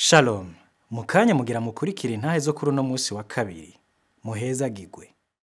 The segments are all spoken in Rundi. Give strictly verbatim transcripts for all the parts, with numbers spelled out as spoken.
Shalom, mukanya mugira mukurikira intahe zo kuri uno musi wa kabiri. Muhezagirwe.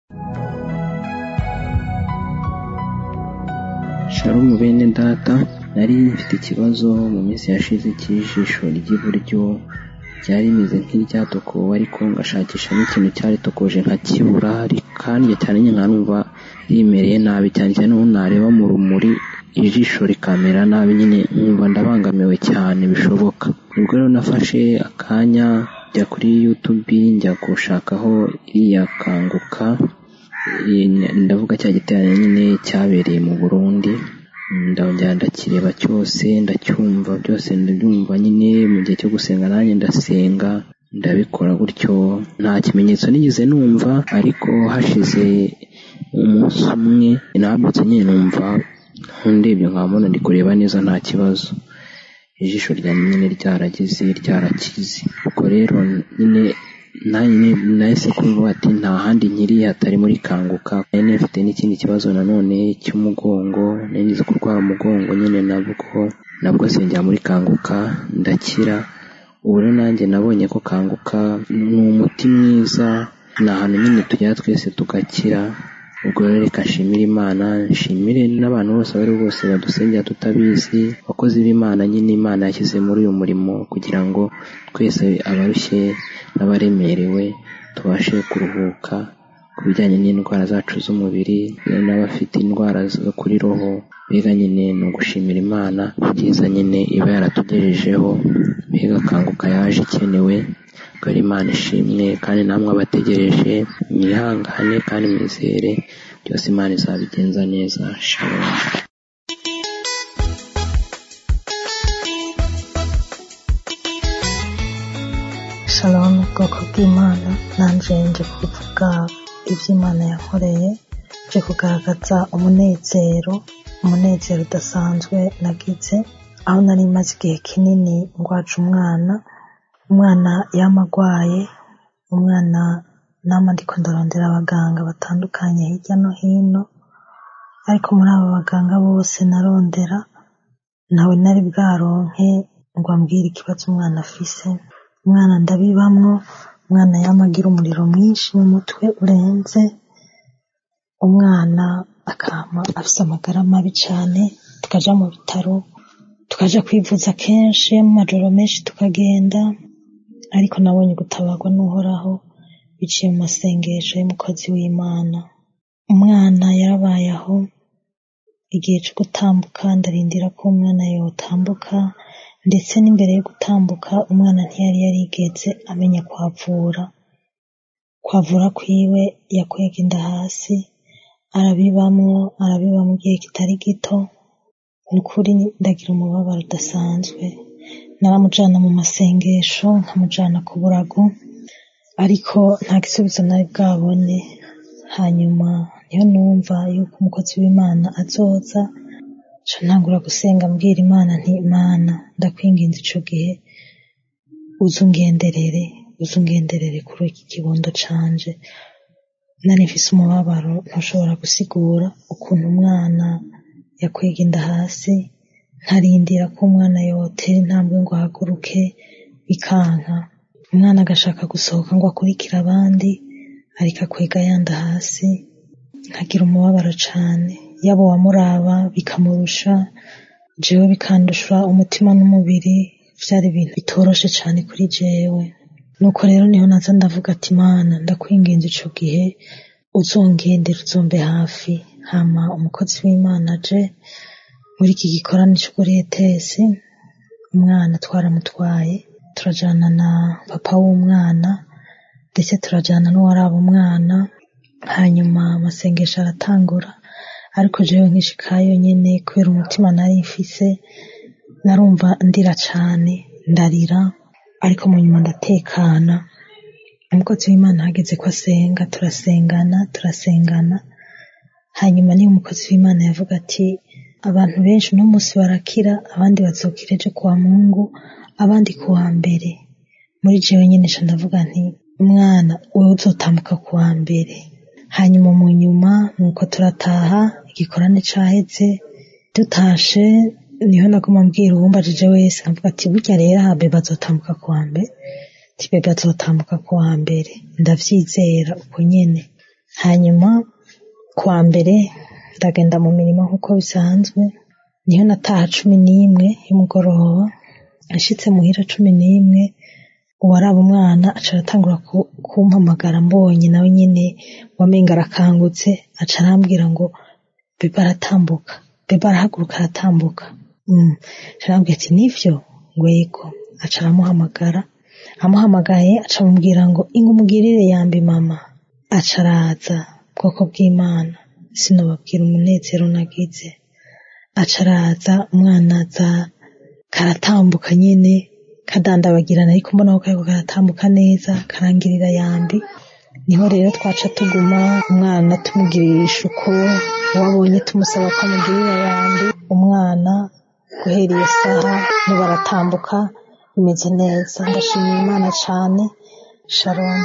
Shalom bene data, nari mfite ikibazo mu minsi yashize cy'ijisho ry'iburyo ryari rimeze nk'iryatokowe, ariko ngashakisha n'ikintu cyari tokoje nkakibura, kandi cyane nyine nkanumva rimereye nabi cyane cyane ubu nareba mu rumuri ijisho rikamera nabi, nyine nkumva ndabangamiwe cyane bishoboka. Ubwo rero nafashe akanya njya kuri YouTube njya gushakaho iriya Kanguka, ndavuga cya giterane nyine cyabereye mu Burundi, ndongera ndakireba cyose ndacyumva byose ndabyumva. Nyine mu gihe cyo gusenga nanjye ndasenga ndabikora gutyo, nta kimenyetso nigeze numva, ariko hashize umunsi umwe nabyutse nyine numva ndebye nkabona ndi kureba neza nta kibazo, ijisho ryanjye nyine ryaragize ryarakize. Ubwo rero nyine nanjye nahise kumva ati nta handi nkiri hatari muri Kanguka. Nari mfite n'ikindi kibazo nanone cy'umugongo, nari ngize kurwara umugongo nyine nabwo nabwo sengera muri Kanguka ndakira. Ubu rero nanjye nabonye ko Kanguka ni umuti mwiza, ni ahantu nyine tujya twese tugakira. Ubwo rero reka nshimire Imana, nshimire n'abantu bose bari bose badusengera tutabizi, abakozi b'Imana nyine Imana yashyize muri uyu murimo kugira ngo twese abarushye n'abaremerewe tubashe kuruhuka ku bijyanye n'indwara zacu z'umubiri n'abafite indwara zo kuri roho. Mbega nyine ni ugushimira Imana kubyiza nyine iba yaratugejejeho. Mbega Kanguka yaje ikenewe, ubwo Imana ishimwe, kandi namwe abategereje mwihangane kandi mwizere, byose Imana izabigenza neza. Shalom. Shalom bwoko bw'Imana, nanje nje kuvuga ibyo Imana yankoreye, nje kugaragaza umunezero umunezero udasanzwe nagize aho nari maze igihe kinini ngwaje umwana umwana yamagwaye. Umwana nama ndiko ndarondera abaganga batandukanye hirya no hino, ariko muri abo baganga bose narondera nawe nari bwaronke ngo ambwire ikibazo umwana afise. Umwana ndabibamwo, umwana yamagira umuriro mwinshi mu mutwe urenze, umwana akama afise amagara mabi cyane. Tukaja mu bitaro, tukaja kwivuza kenshi, mu majoro menshi tukagenda, ariko nabonye gutabarwa n'Uhoraho biciye mu masengesho y'umukozi w'Imana. Umwana yarabaye aho, igihe cyo gutambuka ndarindira ko umwana yotambuka, ndetse n'imbere yo gutambuka umwana ntiyari yarigeze amenya kwavura. Kwavura kwiwe yakwega inda hasi, arabibamwo arabibamwo igihe kitari gito. Nukuri ndagira umubabaro udasanzwe. Naramujana mu masengesho, nkamujana ku burago, ariko nta gisubizo nari bwabone. Hanyuma niyo numva yuko umukozi w'Imana azoza, ca ntangura gusenga mbwira Imana nti Imana ndakwinginze ico gihe uzungenderere uzungenderere kuri iki kibondo canje. Nari mfise umubabaro ntushobora gusigura, ukuntu umwana yakwega inda hasi, nkarindira ko umwana yotera intambwe ngo ahaguruke bikanka. Umwana agashaka gusohoka ngo akurikire abandi, ariko akwega yanda hasi, nkagira umubabaro cane. Yabo wamuraba bikamurusha, jewe bikandusha umutima n'umubiri, vyari ibintu bitoroshe cane kuri jewe. Nuko rero niho naza ndavuga ati Imana ndakwinginze ico gihe uzongendera, uzombe hafi. Hama umukozi w'Imana aje muri iki gikorane cyo kuri E T S, umwana twaramutwaye turajana na papa w'umwana, ndetse turajana n'uwaraba umwana. Hanyuma amasengesho aratangura, ariko jewe nkishikayo nyene kubera umutima nari mfise narumva ndira cane, ndarira, ariko mu nyuma ndatekana. Umukozi w'Imana hageze ko asenga, turasengana turasengana. Hanyuma niyo umukozi w'Imana yavuga ati abantu benshi uno munsi barakira, abandi bazokira ejo kuwa Mungu, abandi kuwa mbere. Muri jewe nyene nca ndavuga nti umwana wewe uzotambuka kuwa mbere. Hanyuma mu nyuma nuko turataha, igikorane caheze. Dutashe niho naguma mbwira uwumbajije wese avuga ati burya rero aha bebe azotambuka kuwa mbere ati bebe azotambuka kuwa mbere ndavyizera uko nyene. Hanyuma kuwa mbere ndagenda mu mirimo nk'uko bisanzwe, niho nataha cumi n'imwe y'umugoroba. Ashitse muhira cumi n'imwe uwaraba umwana aca aratangura kumpamagara mbonye nawe nyene wamenga arakangutse, aca arambwira ngo bebe aratambuka, bebe arahaguruka aratambuka. mm. aca arambwira ati nivyo ngo yego. Aca aramuhamagara, amuhamagaye aca amubwira ngo ingo umugirire yambi mama. Aca araza, bwoko bw'Imana sinobabwira umunezero nagize. Aca araza, umwana aza karatambuka nyene kadandabagirana, ariko mbona ko kariko karatambuka neza karangirira yambi. Niho rero twaca tuguma umwana tumugiririsha uko wabonye tumusaba ko amugirira yambi. Umwana guhera iyo saha niba aratambuka bimeze neza. Ndashimira Imana cane. Shalom.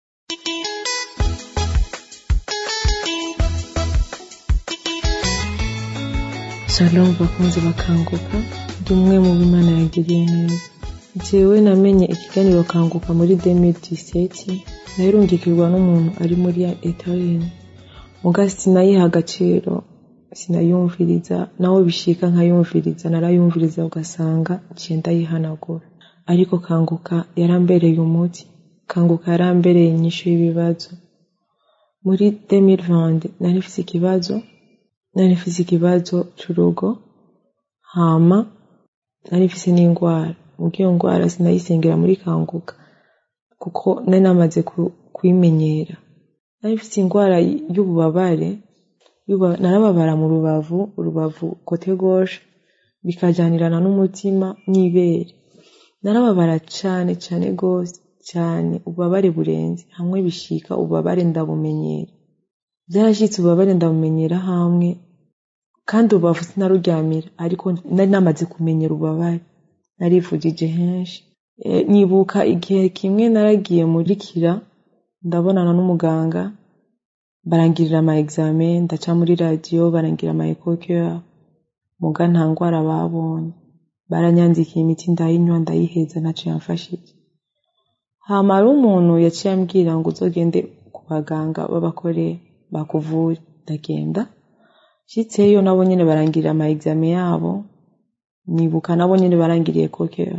Shalom bakunzi bakanguka, ndi umwe mu b'Imana yagiriye neza. Jewe namenye ikiganiro kanguka muri deux mille dix-sept, narungikirwa n'umuntu ari muri Etarene. Muga sinayiha agaciro, sinayumviriza, nawe bishika nkayumviriza, narayumviriza ugasanga nciye ndayihanagura. Ariko kanguka yarambereye umuti, kanguka yarambereye inyishu y'ibibazo. Muri deux mille vingt nari mfise ikibazo, nari mfise ikibazo c'urugo, hama nari mfise n'ingwara. Mugiyo ngwara sinayisengera muri kanguka kuko nari namaze kuyimenyera. Nari mfise ingwara y'ububabare, narababara mu rubavu, urubavu kote gauche bikajanirana n'umutima n'ibere. Narababara cane cane gose cyane, ububabare burenze hamwe bishika ububabare ndabumenyera. Byarashitse ububabare ndabumenyera hamwe, kandi urubavu sinaruryamira, ariko nari namaze kumenyera ububabare. Narivugije henshi. E, nibuka igihe kimwe naragiye muri kira, ndabonana n'umuganga, barangirira ama examen, ndaca muri radio barangira ama echo, muga nta ngwara babonye. Baranyandikiye imiti ndayinywa ndayiheza naco yamfashije. Hama ari umuntu yaciye ambwira ngo uzogende ku baganga babakore bakuvure. Ndagenda, shitseyo nabo nyene barangirira ama examen yabo, nibuka nabo nyene barangiriye kokero.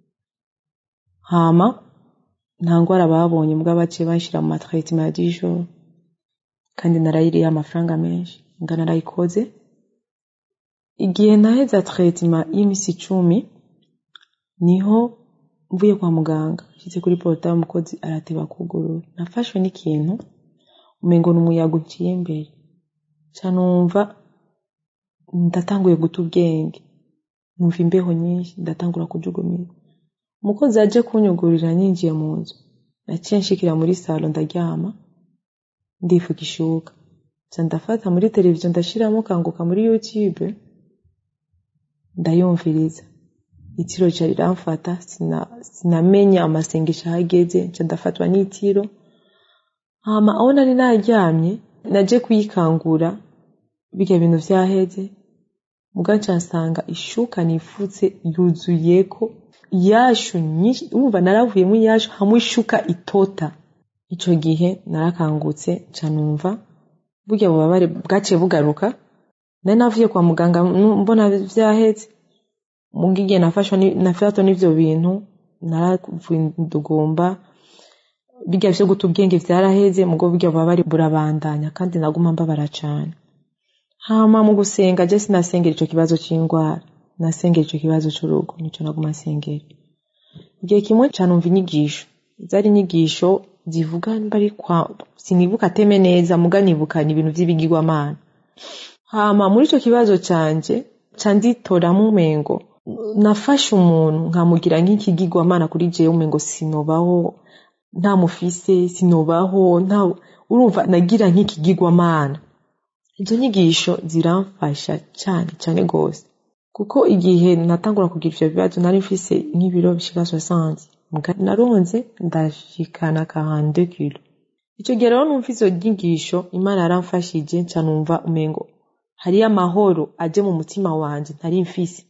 Hama nta ngwara babonye, mbwa baciye banshira mu matraitement ya dix jours, kandi narayiriye amafaranga menshi, nga narayikoze. Igihe naheza traitement y'imisi icumi, niho mvuye kwa muganga, shitse kuri portail umukozi arateba kugurura. Nafashwe n'ikintu umengo n'umuyaga unciye imbere, ca numva ndatanguye guta ubwenge, numva imbeho nyinshi, ndatangura kujugumira. Umukozi aje kunyugurira ninjiye mu nzu, naciye nshikira muri salon ndaryama, ndifuka ishuka. Ca ndafata muri televiziyo ndashiramo kanguka muri YouTube, ndayumviriza. Itiro cari ramfata, sina sinamenya amasengesho ahageze, ca ndafatwa n'itiro. Hama aho nari naryamye, naje kuyikangura, biga bintu vyaheze. Mugaca nsanga ishuka nifutse yuzuyeko yashu nyinshi, umva naravuyemo yashu hamwe ishuka itota. Ico gihe narakangutse, ca numva burya bubabare bwaciye bugaruka. Nari navuye kwa muganga mbona vyaheze, mugiye nafashwa nafatwa n'ivyo bintu, naravuye ndugomba, biga vyo guta ubwenge vyaraheze, mugo burya bubabare burabandanya, kandi naguma mbabara cane. Hama mu gusenga je sinasengera ico kibazo c'ingwara, nasengera ico kibazo c'urugo, nico naguma nsengera. Igihe kimwe canumva inyigisho, zari inyigisho zivuga bari kwa, sinibuka teme neza, muga nibuka ni ibintu vy'ibigirwamana. Hama muri ico kibazo canje canditoramo umengo nafashe umuntu nkamugira nk'ikigirwamana kuri jewe, umengo sinobaho nta mufise, sinobaho nta, urumva nagira nk'ikigirwamana. Izo nyigisho ziramfasha cyane cyane gose, kuko igihe natangura kugira ivyo bibazo nari mfise nk'ibiro bishika soixante, muga naronze ndashikana quarante-deux kilo. Ico gihe rero numva izo nyigisho Imana yaramfashije, nca numva umengo hari amahoro aje mu mutima wanje ntari mfise.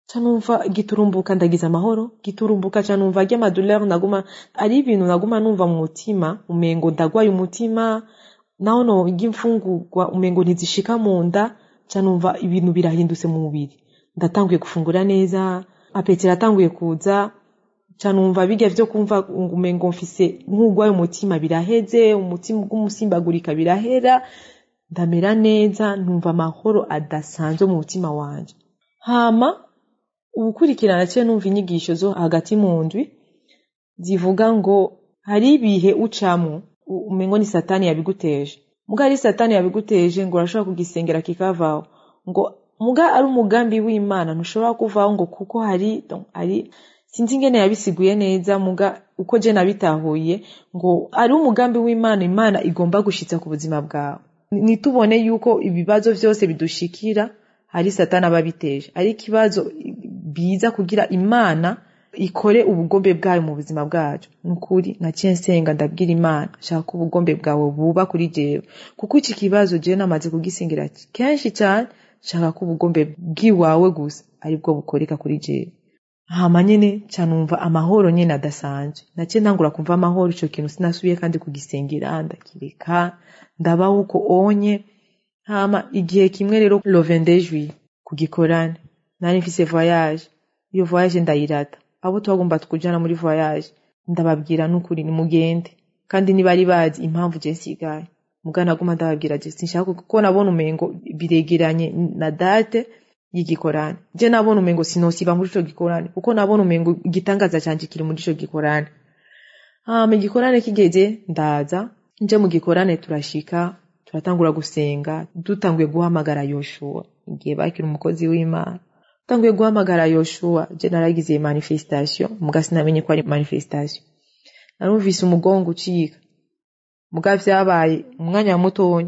canumva giturumbuka ndagize amahoro, giturumbuka canumva ajya amadolari naguma ari ibintu naguma numva mu mutima umengo ndagwaye umutima naho no igimfungurwa umengo ntizishika mu nda canumva ibintu birahindutse mu mubiri ndatanguye gufungura neza apetira atanguye kuza canumva bijya byo kumva umengo mfise nk'ugwaye umutima biraheze umutima gumusimbagurika birahera ndamera neza numva amahoro adasanzwe mu mutima wanje. Hama ubukurikirana cye numva inyigisho zo hagati mu ndwi zivuga ngo hari ibihe ucamwo umengo ni satani yabiguteje muga ari satani yabiguteje ngo urashobora kugisengera kikavaho ngo muga ari umugambi w'Imana ntushobora kuvaho ngo kuko hari ari sinzi ngene yabisiguye neza muga uko je nabitahuye ngo ari umugambi w'Imana Imana igomba gushitsa ku buzima bwawe nitubone yuko ibibazo vyose bidushikira hari satani ababiteje ari ikibazo biza kugira Imana ikore ubugombe bwayo mu buzima bwacu nukuri naciye nsenga ndabwira Imana shaka ubugombe bwawe buba kuri jewe kuko iki kibazo je namaze kugisingira kenshi cyane shaka ko ubugombe bwiwawe gusa ari bwo bukoreka kuri jewe. Hama nyene canumva amahoro nyene adasanzwe naciye ntangura kumva amahoro ico kintu sinasubiye kandi kugisengera ndakireka ndabaho uko onye. Hama igihe kimwe rero le vingt-deux juillet kugikorana nari mfise voyage iyo voyage ndayirata abo twagomba tukujana muri voyage ndababwira n'ukuri ni mugende kandi ni bari bazi impamvu je sigaye mugana guma ndababwira je sinshaka kuko nabona umengo biregeranye na date y'igikorane je nabona umengo sinosiba muri ico gikorane kuko nabona umengo igitangaza canje kiri muri ico gikorane. Ah mu gikorane kigeze ndaza nje mu gikorane turashika turatangura gusenga dutanguye guhamagara Yoshua igihe bakira umukozi w'Imana tanguye guhamagara Yoshua je naragize manifestation muga sinamenye ko ari manifestation narumvise umugongo ucika muga vyabaye umwanya mutonya.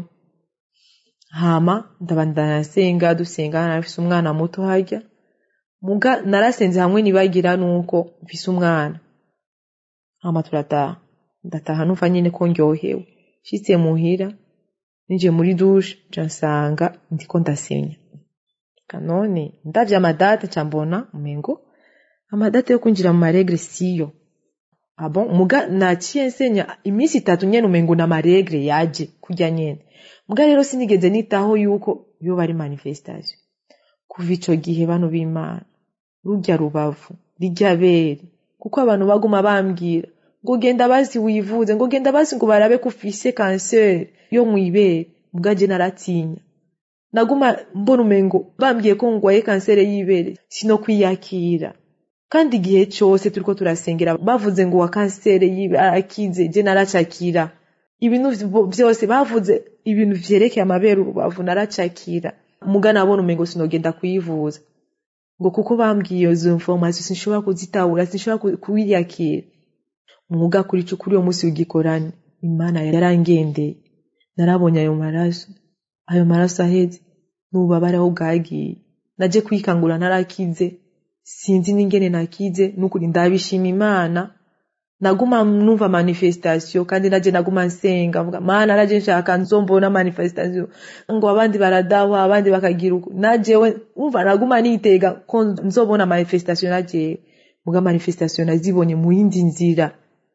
Hama ndabandana senga dusenga narafise umwana muto hajya muga narasenze hamwe nibagira nuko mfise umwana. Hama turataha ndataha numva nyine ko ndyohewe shitse muhira nije muri douche nsanga ndiko ndasenya kanone ndavye amadate cambona umengo amadate yo kunjira mu maregre siyo abo muga naciye nsenya imisi itatu nyene umengo na maregre yaje kujya nyene muga rero sinigeze nitaho yuko yo bari manifestation. Kuva ico gihe bano b'Imana rujya rubavu rijya bere kuko abantu baguma bambwira ngo genda bazi wivuze ngo genda bazi ngo barabe ko ufise cancer yo mwibere muga je naratinya naguma mbona umengo bambwiye ko ngwaye cancer y'ibere sino kwiyakira kandi igihe cyose turiko turasengera bavuze ngo wa cancer y'ibere arakize je naracakira ibintu byose bavuze ibintu vyerekeye amabere urubavu naracakira muga nabona umengo sinogenda kuyivuza ngo kuko bambwiye izo information sinshobora kuzitahura sinshobora kuwiyakira muga kuri cyo kuri uwo munsi w'igikorane Imana yarangendeye narabonye ayo maraso ayo maraso aheze n'ububabare aho bwagiye naje kwikangura narakize sinzi n'ingene nakize n'ukuri ndabishima Imana naguma numva manifestation kandi naje naguma nsenga mvuga Mana naje nshaka nzombona manifestation ngo abandi baradawa abandi bakagira uko naje we umva naguma nitega ko nzobona manifestation naje muga manifestation nazibonye mu yindi nzira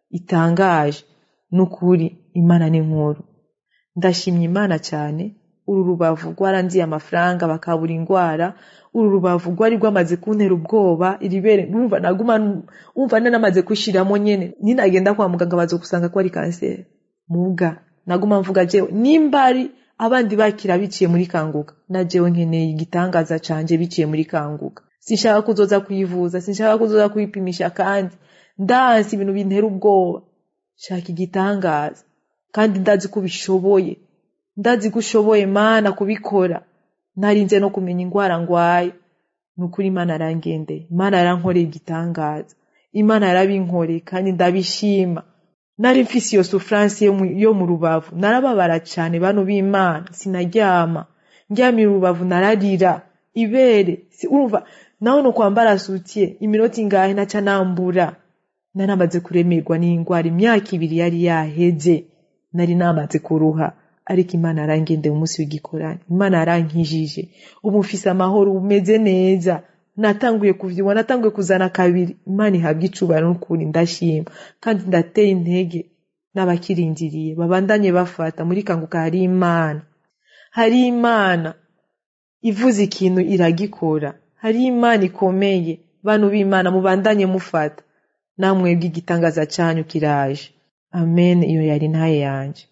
itangaje n'ukuri Imana ni nkuru ndashimye Imana cyane. Uru rubavu rwarandiye amafaranga bakabura ingwara uru rubavu rwari rwamaze kuntera ubwoba iribere numva naguma umva nanamaze kushiramo nyene ninagenda kwa muganga bazo kusanga ko ari cancer muga naguma mvuga je nimbari abandi bakira biciye muri kanguka najewe nkeneye igitangaza canje biciye muri kanguka sinshaka kuzoza kuyivuza sinshaka kuzoza kuyipimisha kandi ndansi ibintu bintera ubwoba shaka igitangaza kandi ndazi ko bishoboye ndazi gushoboye Mana kubikora narinze no kumenya ingwara ngwaye nukuri Imana arangende Imana yarankoreye igitangaza Imana yarabinkoreye kandi ndabishima. Nari mfise iyo souffrance yo mu rubavu narababara cyane bano b'Imana sinaryama ndyamye urubavu nararira ibere si urumva naho no kwambara sutiye iminota ingahe naca nambura naramaze kuremerwa n'ingwara imyaka ibiri yari yaheze nari namaze kuruha ariko Imana arangende umunsi w'igikorane Imana arankijije umufise amahoro umeze neza natanguye kuvyibona, natanguye kuzana kabiri. Imana ihabwa icubahiro n'ukuri, ndashima kandi ndateye intege n'abakirindiriye babandanye bafata. Muri Kanguka hari Imana, hari Imana ivuze ikintu iragikora, hari Imana ikomeye. Bantu b'Imana mubandanye mufata, namwe bw'igitangaza cyanyu kiraje. Amen. Iyo yari ntaye yanje.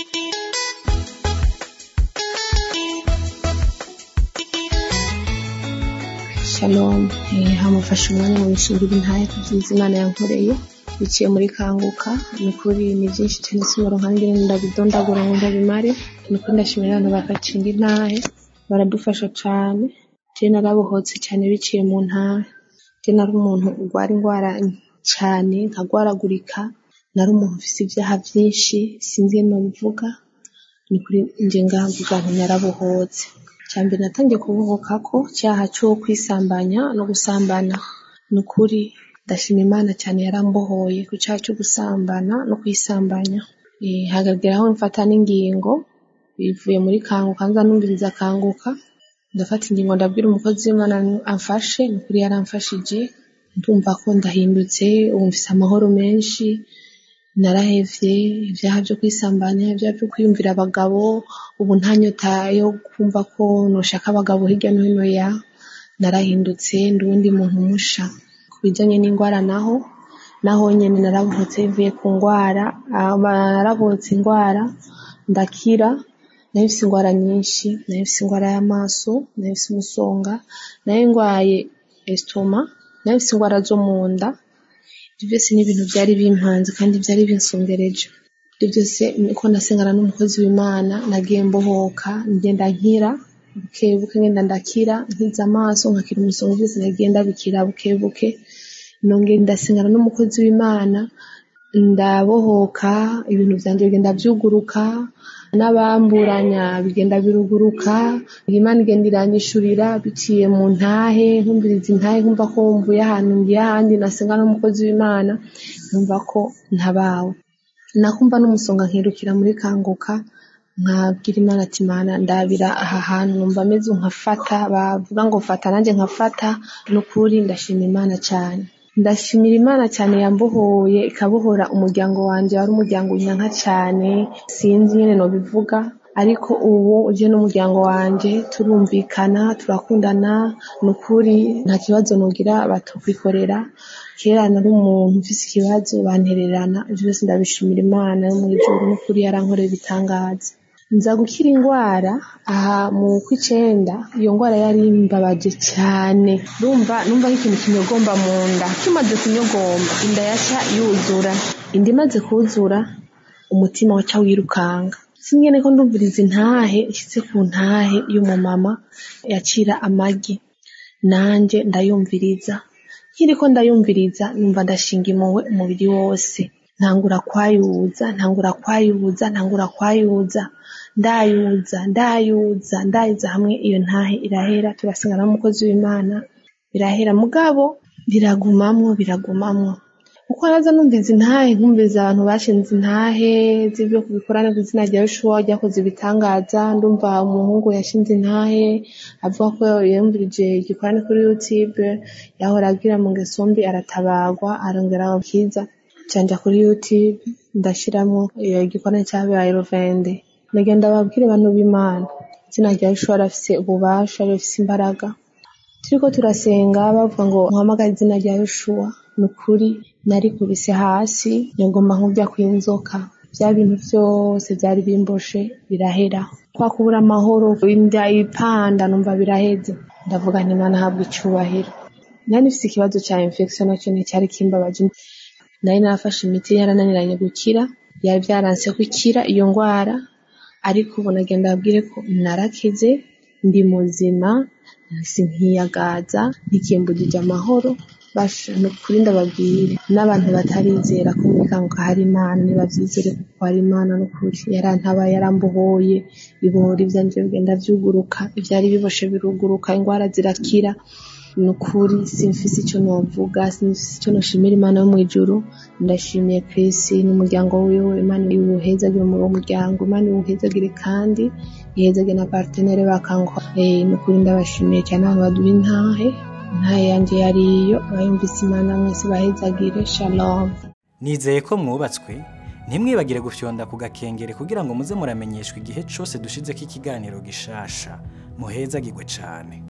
Shalom. Eh, hamufasha umwanya mu bishingira intaye kuvyiza Imana yankoreye biciye muri Kanguka. Nukuri ni byinshi cyane simoro nkangire ndabidondagura ngo ndabimare. Nukuri ndashimira abantu bakacinga intahe, baradufasha cyane. Je narabohotse cyane biciye mu ntahe. Je nari umuntu ugwara ingwara cyane, nkagwaragurika. Nari umuntu ufise ibyaha byinshi sinzi no bivuga. Nukuri nje ngavuga nti narabohotse. Cyambe natangiye kubohoka ko cyaha cyo kwisambanya no gusambana. Nukuri ndashima Imana cyane yarambohoye ku cyaha cyo gusambana no kwisambanya. Eh hagageraho mfata n'ingingo bivuye muri Kanguka, nza numviriza Kanguka, ndafata ingingo ndabwira umukozi w'Imana amfashe. Nukuri yaramfashije, ndumva ko ndahindutse, ubu mfise amahoro menshi. Narahevye ibyaha byo kwisambanya, ibyaha byo kwiyumvira abagabo, ubu ntanyota yo kumva ko noshaka abagabo hirya no hino. Ya narahindutse, ndundi muntu musha. Kubijanye n'ingwara naho naho nyene narabohotse bivuye ku ngwara. Narabotse ingwara ndakira. Nahise ingwara nyinshi, nahise ingwara y'amaso, nahise umusonga, nayo ngwaye estoma, nahise ingwara zo munda. Byose ni ibintu byari bimpanze kandi byari binsongereje. Byose niko nasengana n'umukozi w'Imana, nagiye mbohoka, ngenda nkira buke buke, ngenda ndakira, nkiza amaso, nkakira umusonga, byose nagenda bikira buke buke. Nongeye ndasengana n'umukozi w'Imana, ndabohoka, ibintu byanje bigenda byuguruka, n'abamburanya bigenda biruguruka. Imana igenda iranyishurira biciye mu ntahe, nkumviriza intahe, nkumva ko mvuye ahantu ngiye ahandi. Nasenga n'umukozi w'Imana, nkumva ko ntabawe. Nakumva n'umusonga nkirukira muri Kanguka, nkabwira Imana ati Mana ndabira aha hantu numva meze nkafata, bavuga ngo fata nanjye nkafata. Nukuri ndashima Imana cyane, ndashimira Imana cyane yambohoye, ikabohora umuryango wanje. Wari umuryango unyanka cyane, sinzi nyene no bivuga, ariko ubu uje n'umuryango wanje turumvikana, turakundana. Nukuri nta kibazo nogira batukwikorera. Kera nari umuntu ufise ikibazo bantererana. Byose ndabishimira Imana yo mu ijuru, nukuri yarankoreye bitangaza. Nza gukira ingwara aha mu kwicenda. Iyo ngwara yari imbabaje cyane, numva numva ikintu kinyogomba mu nda. Kimaze kunyogomba inda yaca yuzura, indi maze kuzura umutima waca wirukanga. Singene ko ndumviriza intahe ishitse ku ntahe y'umumama yacira amagi, nanje ndayumviriza. Nkiriko ndayumviriza numva ndashinga impuhwe umubiri wose, ntangura kwayuza ntangura kwayuza ntangura kwayuza ndayuza ndayuza ndayuza hamwe. Iyo ntahe irahera, turasengana n'umukozi w'Imana, birahera. Mugabo biragumamwo biragumamwo uko naza numviza intahe, nkumviza abantu bashinze intahe z'ibyo kubikorana kuzina rya Yoshua ryakoze ibitangaza. Ndumva umuhungu yashinze intahe avuga ko yumvirije igikorane kuri YouTube, yahora agira mu ngesombi aratabagwa, arongera akiza. Canja kuri YouTube ndashiramo igikorane cyabaye Rovende. Nagenda babwire abantu b'Imana izina rya Yoshua rafise ububasha, rafise imbaraga. Turiko turasenga bavuga ngo muhamagara izina rya Yoshua. Nukuri nari kubise hasi, ngomba nkujya kwinzoka. Bya bintu byose byari bimboshe birahera. Kwa kubura amahoro, inda ipanda, numva biraheze. Ndavuga nti Imana habwa icubahiro. Nari nifise ikibazo cya infection nacyo cyari kimbabaje. Nari nafashe imiti yarananiranye gukira, yari byaranse gukira iyo ngwara, ariko ubu nagenda babwire ko narakize, ndi muzima, sinkiyagaza, ntikimbugije amahoro. Basha nukuri ndababwire n'abantu batarizera ko muri Kanguka hari Imana, nibavyizere kuko hari Imana. Nukuri yarantaba, yarambohoye, ibohora ivyanje bigenda vyuguruka, ivyari biboshe biruguruka, ingwara zirakira. Nukuri simfise icyo novuga, simfise icyo noshimira Imana yo mu ijuru. Ndashimiye Chris n'umuryango wiwe, Imana iwuhezagire mu muryango, Imana iwuhezagire kandi ihezagire na partenaire ba Kanguka. Eh nukuri ndabashimiye cyane abantu baduha intahe, ntaye yanje yariyo abayumvise Imana mwese bahezagire. Shalom. Nizeye ko mwubatswe, ntimwibagire gufyonda ku gakengere kugira ngo muze muramenyeshwa igihe cyose dushizeko ikiganiro gishasha. Muhezagirwe cane.